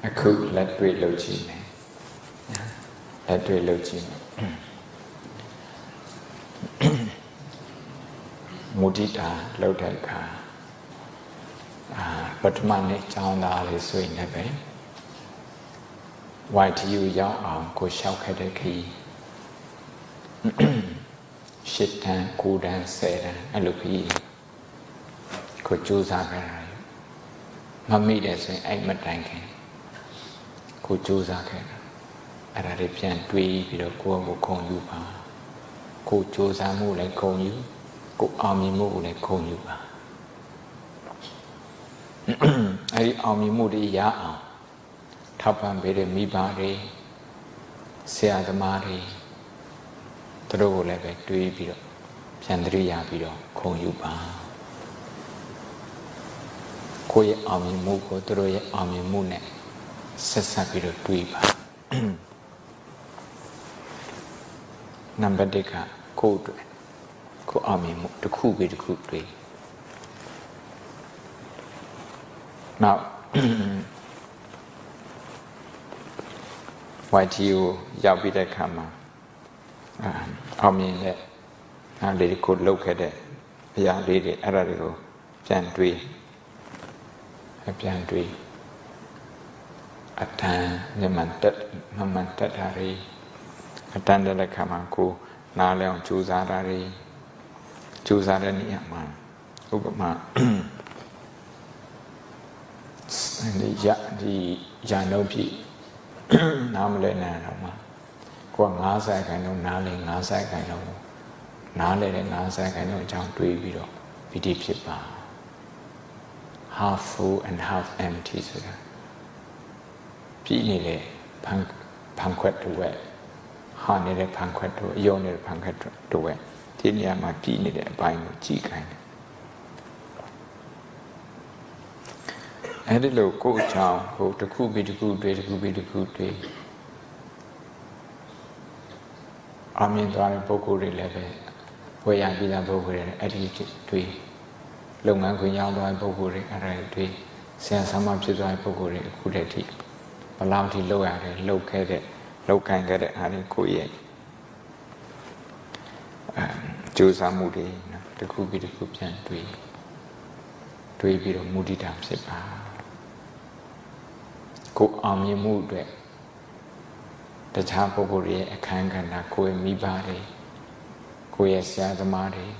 အခုလက်တွေ့လုပ်ကြည့်မယ်လက်တွေ့လုပ်ကြည့်မယ်မုဒိတာလုပ်တဲ့အခါပထမနေ့ကျောင်းသားလေးဆိုရင်လည်းပဲ YTU ရောက်အောင်ကိုလျှောက်ခဲ့တဲ့ခရီး8 တန်း 9 တန်း 10 တန်းအဲ့လိုခရီးကိုကြိုးစားခဲ့တာမမိတယ်ဆိုရင်အဲ့မတိုင်ခင်ကိုကြိုးစားခဲ့တာအဲ့ဒါတွေပြန်တွေးပြီးတော့ကိုယ့်ကိုခုံယူပါကိုကြိုးစားမှုလည်းခုံယူကိုအောင်မြင်မှုကိုလည်းခုံယူပါအဲ့ဒီအောင်မြင်မှုတွေရအောင်ထောက်ပံ့ပေးတဲ့မိဘတွေဆရာသမားတွေသူတို့ကိုလည်းပဲတွေးပြီးတော့ပြန်သတိရပြီးတော့ခုံယူပါကိုယ့်ရဲ့အောင်မြင်မှုကိုသူတို့ရဲ့အောင်မြင်မှုနဲ့ဆက်ဆက်ပြီးတော့တွေးပါနံပါတ် 1 ကကိုယ့်အတွက်ကိုအောင်မြင်မှုတစ်ခုပြီးတစ်ခုတွေးနောက်YTU ရောက်ပြီးတဲ့အခါမှာအောင်မြင်တဲ့အားလေးကိုလှုပ်ခဲ့တဲ့အရာလေးတွေအဲ့ဒါတွေကိုပြန်တွေးအတန်မှန်တက်တာတွေအတန်တဲ့အခါမှာကိုနားလည်အောင်ကြိုးစားတာတွေကြိုးစားတဲ့နေရာမှာဥပမာဒီရာနှုတ်ပြီနားမလဲနိုင်တော့မှာကိုက90 ခိုင်နှုန်းနားလဲ90 ခိုင်နှုန်းနားလဲတဲ့90 ခိုင်နှုန်းအကြောင်းတွေးပြီးတော့ပီတိဖြစ်ပါ half full and half empty ဆိုတာပြည်နေတဲ့ဖန်ခွက်တွေဟာနေတဲ့ဖန်ခွက်တွေအယုံနေတဲ့ဖန်ခွက်တွေဒီနေရာမှာပြည်နေတဲ့အပိုင်းကိုကြည့်ခိုင်းတယ်အဲ့ဒီလိုကိုယ်အကြောင်းကိုတစ်ခုပြီးတစ်ခုတွေးအမြင်သွားတဲ့ပုဂ္ဂိုလ်တွေလည်းပဲဝေယပြီးသားပုဂ္ဂိုလ်တွေအဲ့ဒီတွေးလုပ်ငန်းခွင်ရောက်သွားတဲ့ပုဂ္ဂိုလ်တွေအဲ့ဒါတွေဆရာဆရာမဖြစ်သွားတဲ့ပုဂ္ဂိုလ်တွေအခုတည်းထိဘယ်လောက်ထိလုပ်ရတယ်လုပ်ခဲ့တဲ့လုပ်ခံခဲ့တဲ့အားတွေကိုရဲ့ကြိုးစားမှုတွေနော်တစ်ခုပြီးတစ်ခုပြန်တွေးပြီးတော့မုဒိတာဖြစ်ပါကိုအောင်မြင်မှုအတွက်တခြားပုဂ္ဂိုလ်တွေရဲ့အခန်းကဏ္ဍကိုယ့်ရဲ့မိဘတွေကိုယ့်ရဲ့ဆရာသမားတွေ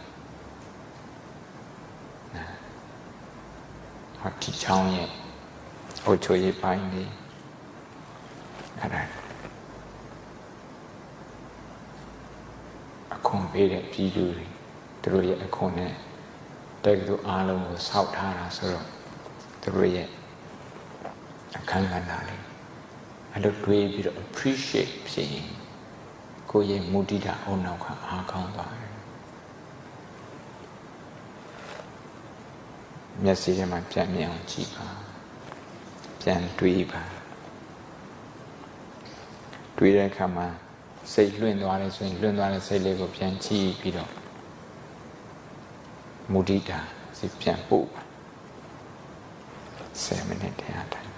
ဟာဒီချောင်းရဲ့အုပ်ချုပ်ရေးပိုင်းတွေအဲ့ဒါအခွန်ပေးတဲ့ပြည်သူတွေသူတို့ရဲ့အခွန်နဲ့တက္ကသိုလ်အားလုံးကိုစောက်ထားတာဆိုတော့သူတို့ရဲ့အခန်းကဏ္ဍလေးအဲ့လိုတွေးပြီးတော့ appreciate ဖြစ်ရင်ကိုယ့်ရဲ့မုဒိတာအုံနောက်ကအားကောင်းသွားတယ်မျက်စိထဲမှာပြန်မြင်အောင်ကြည့်ပါပြန်တွေးပါတွေးတဲ့အခါမှာစိတ်လွင့်သွားတယ်ဆိုရင်လွင့်သွားတဲ့စိတ်လေးကိုပြန်ကြည့်ပြီးတော့မုဒိတာစိတ်ပြန်ပို့ပါ10 မိနစ်တရားတိုင်း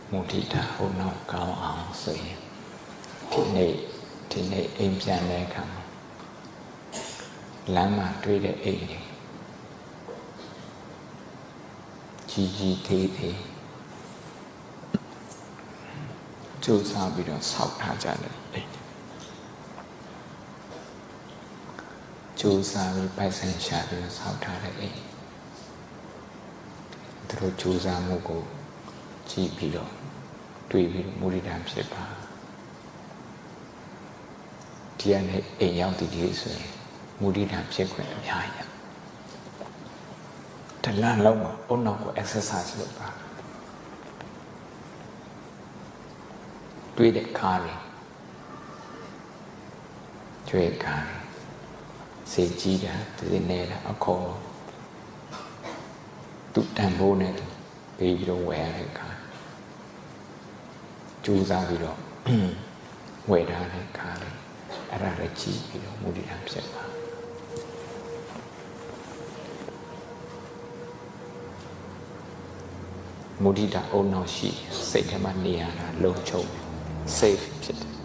မုဒိတာဟိုနောက်ကောင်းအောင်ဆိုရင်ဒီနေ့အိမ်ပြန်တဲ့အခါမှာလမ်းမှာတွေ့တဲ့အိမ်တွေကြီးသေးကြိုးစားပြီးတော့ဆောက်ထားကြတယ်ကြိုးစားပြီးပိုက်ဆံရှာပြီးတော့ဆောက်ထားတဲ့အိမ်သူတို့ကြိုးစားမှုကိုကြည့်ပြီးတော့တွေ့ပြီးမုဒိတာဖြစ်ပါဒီကနေအိမ်ရောက်တည်တည်ဆိုရင်မုဒိတာဖြစ်ခွင့်အများကြီးတလန့်လုံးမှာအုံနောက်ကို exercise လုပ်ပါတွေ့တဲ့ခါလေးတွေ့ခါလေးစေကြီးတာဒီနေတာအကုန်လုံးသူတန်ဖိုးနဲ့ပေးပြီးတော့ဝယ်ရတဲ့ခါကြိုးစားပြီးတော့ဝယ်ထားတဲ့ခါလေးအဲ့ဒါလည်းကြည့်ပြီးတော့မုဒိတာဖြစ်ပါမုဒိတာအုံနောက်ရှိစိတ်ထဲမှာနေရတာလုံခြုံ safe ဖြစ်တယ်